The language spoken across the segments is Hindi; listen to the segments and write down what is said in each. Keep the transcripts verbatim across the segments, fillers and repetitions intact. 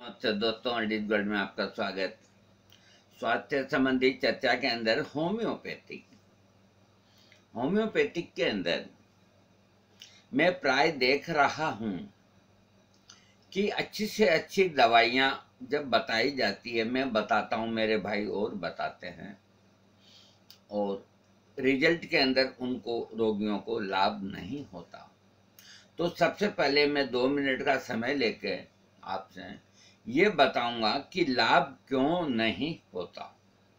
अच्छा दोस्तों, अडित वर्ल्ड में आपका स्वागत। स्वास्थ्य संबंधी चर्चा के अंदर होम्योपैथिक होम्योपैथिक के अंदर मैं प्राय देख रहा हूं कि अच्छी से अच्छी दवाइयां जब बताई जाती है, मैं बताता हूं, मेरे भाई और बताते हैं, और रिजल्ट के अंदर उनको रोगियों को लाभ नहीं होता। तो सबसे पहले मैं दो मिनट का समय लेके आपसे ये बताऊंगा कि लाभ क्यों नहीं होता।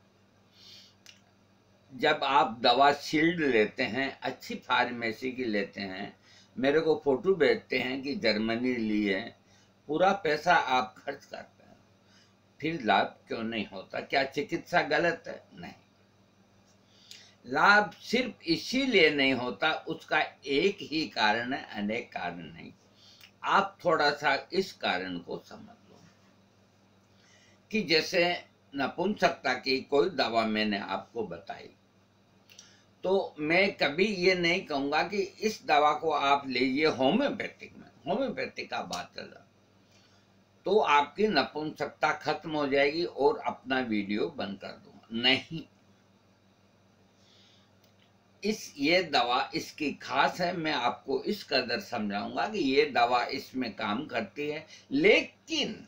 जब आप दवा शील्ड लेते हैं, अच्छी फार्मेसी की लेते हैं, मेरे को फोटो भेजते हैं कि जर्मनी ली है, पूरा पैसा आप खर्च करते हैं, फिर लाभ क्यों नहीं होता? क्या चिकित्सा गलत है? नहीं, लाभ सिर्फ इसीलिए नहीं होता, उसका एक ही कारण है, अनेक कारण नहीं। आप थोड़ा सा इस कारण को समझ लो कि जैसे नपुंसकता की कोई दवा मैंने आपको बताई, तो मैं कभी ये नहीं कहूंगा कि इस दवा को आप लीजिए होम्योपैथिक में, होम्योपैथिक का बात चल रहा, तो आपकी नपुंसकता खत्म हो जाएगी और अपना वीडियो बंद कर दूंगा। नहीं, इस ये दवा इसकी खास है, मैं आपको इस कदर समझाऊंगा कि ये दवा इसमें काम करती है, लेकिन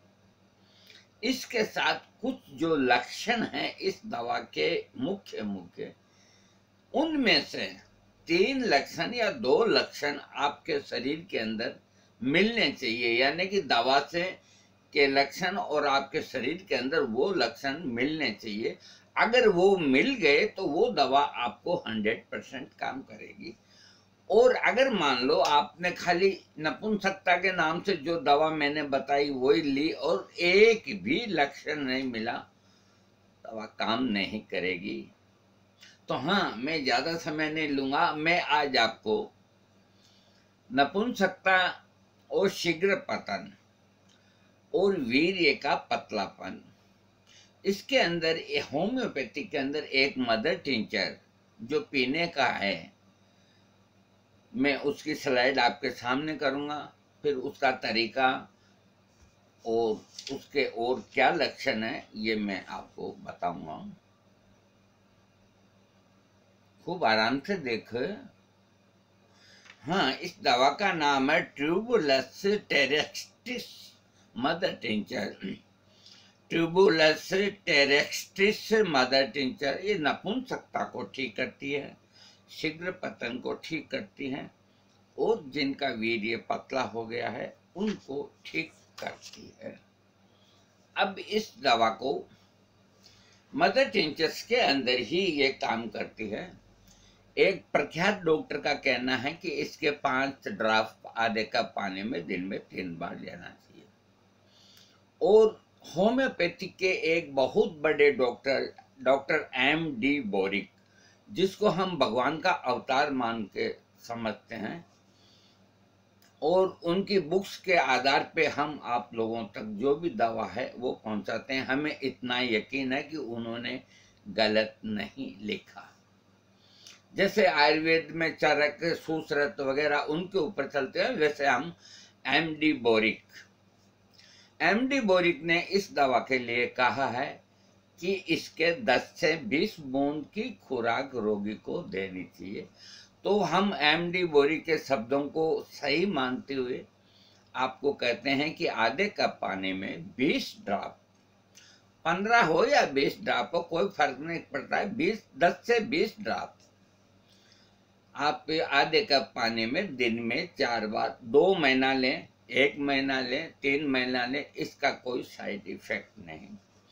इसके साथ कुछ जो लक्षण हैं इस दवा के मुख्य मुख्य उनमें से तीन लक्षण या दो लक्षण आपके शरीर के अंदर मिलने चाहिए, यानी कि दवा से के लक्षण और आपके शरीर के अंदर वो लक्षण मिलने चाहिए। अगर वो मिल गए तो वो दवा आपको हंड्रेड परसेंट काम करेगी। और अगर मान लो आपने खाली नपुंसकता के नाम से जो दवा मैंने बताई वही ली और एक भी लक्षण नहीं मिला, दवा काम नहीं करेगी। तो हाँ, मैं ज्यादा समय नहीं लूंगा। मैं आज आपको नपुंसकता और शीघ्र पतन और वीर्य का पतलापन, इसके अंदर होम्योपैथिक के अंदर एक मदर टिंचर जो पीने का है, मैं उसकी स्लाइड आपके सामने करूंगा, फिर उसका तरीका और उसके और क्या लक्षण है ये मैं आपको बताऊंगा। खूब आराम से देखो। हाँ, इस दवा का नाम है tribulus terrestris mother tincture. Tribulus terrestris mother tincture ये नपुंसकता को ठीक करती है, शीघ्र पतन को ठीक करती है, और जिनका वीर्य पतला हो गया है उनको ठीक करती है। अब इस दवा को मदर टिंचर्स के अंदर ही ये काम करती है। एक प्रख्यात डॉक्टर का कहना है कि इसके पांच ड्राफ्ट आधे कप पानी में दिन में तीन बार लेना चाहिए। और होम्योपैथिक के एक बहुत बड़े doctor doctor M D Boericke, जिसको हम भगवान का अवतार मान के समझते हैं, और उनकी बुक्स के आधार पे हम आप लोगों तक जो भी दवा है वो पहुंचाते हैं। हमें इतना यकीन है कि उन्होंने गलत नहीं लिखा। जैसे आयुर्वेद में चरक, सुश्रुत वगैरह उनके ऊपर चलते हैं, वैसे हम M D Boericke M D Boericke ने इस दवा के लिए कहा है कि इसके दस से बीस बूंद की खुराक रोगी को देनी चाहिए। तो हम एम डी बोरिक के शब्दों को सही मानते हुए आपको कहते हैं कि आधे कप पानी में बीस ड्रॉप, पंद्रह हो या बीस ड्रॉप हो, कोई फर्क नहीं पड़ता है, बीस दस से बीस ड्रॉप आप आधे कप पानी में दिन में चार बार, दो महीना लें, एक महीना लें, तीन महीना लें, इसका कोई साइड इफेक्ट नहीं।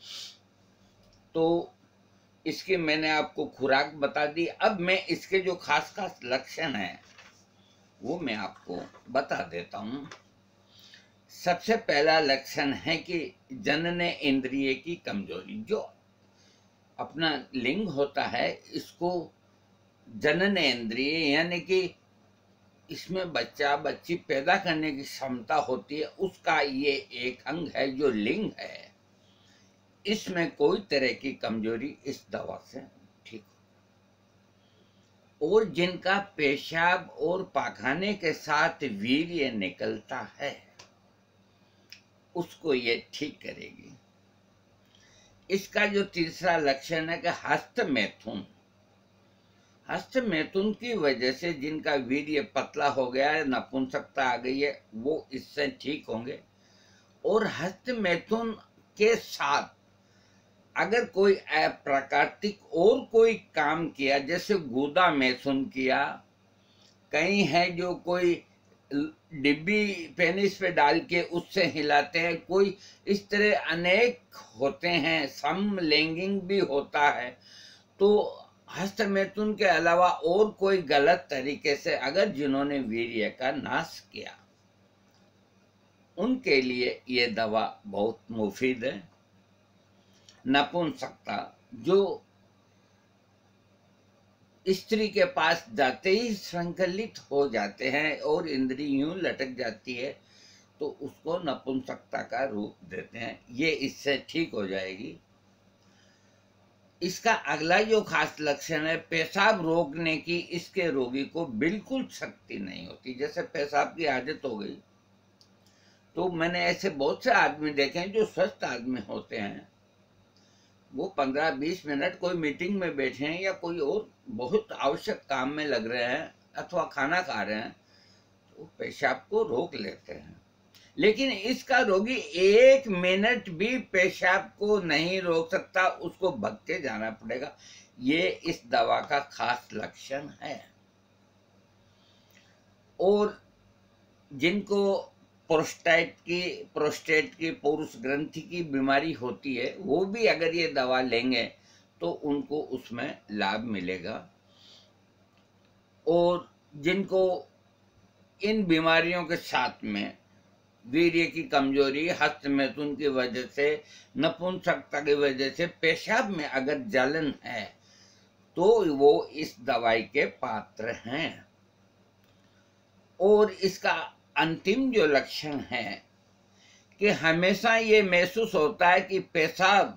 तो इसके मैंने आपको खुराक बता दी। अब मैं इसके जो खास खास लक्षण हैं वो मैं आपको बता देता हूँ। सबसे पहला लक्षण है कि जनन इंद्रिय की कमजोरी। जो अपना लिंग होता है इसको जनन इंद्रिय, यानी कि इसमें बच्चा बच्ची पैदा करने की क्षमता होती है, उसका ये एक अंग है जो लिंग है। इसमें कोई तरह की कमजोरी इस दवा से ठीक हो। और जिनका पेशाब और पाखाने के साथ वीर्य निकलता है, उसको ये ठीक करेगी। इसका जो तीसरा लक्षण है कि हस्त मैथुन, हस्त मैथुन की वजह से जिनका वीर्य पतला हो गया है, नपुंसकता आ गई है, वो इससे ठीक होंगे। और हस्त मैथुन के साथ अगर कोई अप्राकृतिक और कोई काम किया, जैसे गुदा मैथुन किया, कई है जो कोई डिब्बी पेनिस पे डाल के उससे हिलाते हैं, कोई इस तरह अनेक होते हैं, समलैंगिक भी होता है। तो हस्त मैथुन के अलावा और कोई गलत तरीके से अगर जिन्होंने वीर्य का नाश किया, उनके लिए ये दवा बहुत मुफीद है। नपुंसकता, जो स्त्री के पास जाते ही संकलित हो जाते हैं और इंद्री यूं लटक जाती है, तो उसको नपुंसकता का रूप देते हैं, ये इससे ठीक हो जाएगी। इसका अगला जो खास लक्षण है, पेशाब रोकने की इसके रोगी को बिल्कुल शक्ति नहीं होती। जैसे पेशाब की आदत हो गई, तो मैंने ऐसे बहुत से आदमी देखे हैं जो स्वस्थ आदमी होते हैं, वो पंद्रह बीस मिनट कोई मीटिंग में बैठे हैं या कोई और बहुत आवश्यक काम में लग रहे हैं अथवा खाना खा रहे हैं, तो पेशाब को रोक लेते हैं। लेकिन इसका रोगी एक मिनट भी पेशाब को नहीं रोक सकता, उसको भग के जाना पड़ेगा। ये इस दवा का खास लक्षण है। और जिनको प्रोस्टेट की प्रोस्टेट की पुरुष ग्रंथि की बीमारी होती है, वो भी अगर ये दवा लेंगे तो उनको उसमें लाभ मिलेगा। और जिनको इन बीमारियों के साथ में वीर्य की कमजोरी, हस्त मैथुन की वजह से, नपुंसकता की वजह से पेशाब में अगर जलन है, तो वो इस दवाई के पात्र हैं। और इसका अंतिम जो लक्षण है कि हमेशा ये महसूस होता है कि पेशाब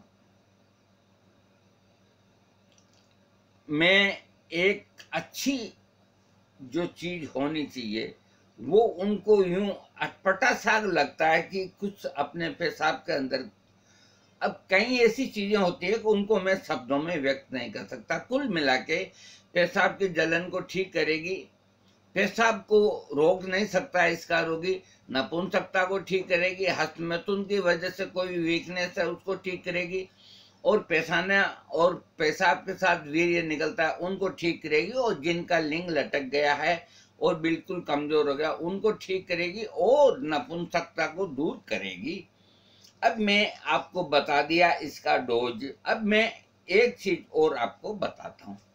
में एक अच्छी जो चीज होनी चाहिए, वो उनको यूं अटपटा सा लगता है कि कुछ अपने पेशाब के अंदर। अब कई ऐसी चीजें होती है कि उनको मैं शब्दों में व्यक्त नहीं कर सकता। कुल मिला के पेशाब की जलन को ठीक करेगी, पेशाब को रोक नहीं सकता इसका रोगी, नपुंसकता को ठीक करेगी, हस्त मैथुन की वजह से कोई वीकनेस है उसको ठीक करेगी, और पेशाना और पेशाब के साथ वीर्य निकलता है उनको ठीक करेगी, और जिनका लिंग लटक गया है और बिल्कुल कमजोर हो गया उनको ठीक करेगी, और नपुंसकता को दूर करेगी। अब मैं आपको बता दिया इसका डोज। अब मैं एक चीज और आपको बताता हूं।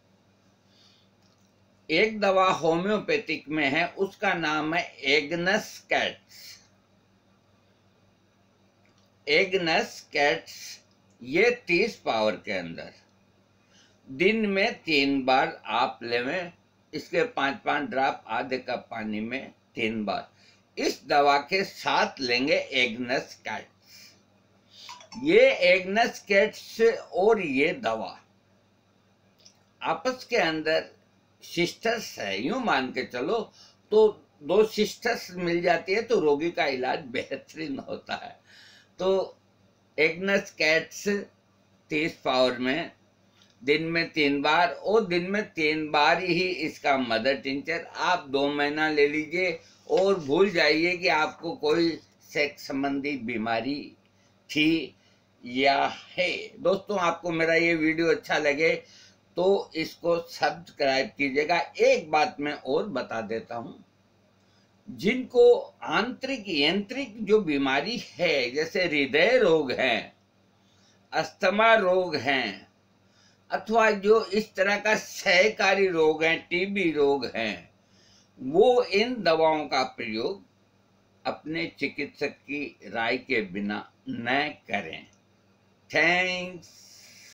एक दवा होम्योपैथिक में है, उसका नाम है एग्नस कैट्स। एग्नस कैट्स ये तीस पावर के अंदर दिन में तीन बार आप लेवें, इसके पांच पांच ड्रॉप आधे कप पानी में तीन बार। इस दवा के साथ लेंगे एग्नस कैट्स। ये एग्नस कैट्स और ये दवा आपस के अंदर सिस्टर्स है, यूं मान के चलो। तो दो सिस्टर्स मिल जाती है तो रोगी का इलाज बेहतरीन होता है। तो एग्नस कैट्स तीस पावर में दिन में तीन बार, और दिन में तीन बार ही इसका मदर टिंचर आप दो महीना ले लीजिए, और भूल जाइए कि आपको कोई सेक्स संबंधी बीमारी थी या है। दोस्तों, आपको मेरा ये वीडियो अच्छा लगे तो इसको सब्सक्राइब कीजिएगा। एक बात मैं और बता देता हूं, जिनको आंतरिक यांत्रिक जो बीमारी है, जैसे हृदय रोग है, अस्थमा रोग हैं, अथवा जो इस तरह का क्षयकारी रोग है, टीबी रोग हैं, वो इन दवाओं का प्रयोग अपने चिकित्सक की राय के बिना न करें। थैंक्स।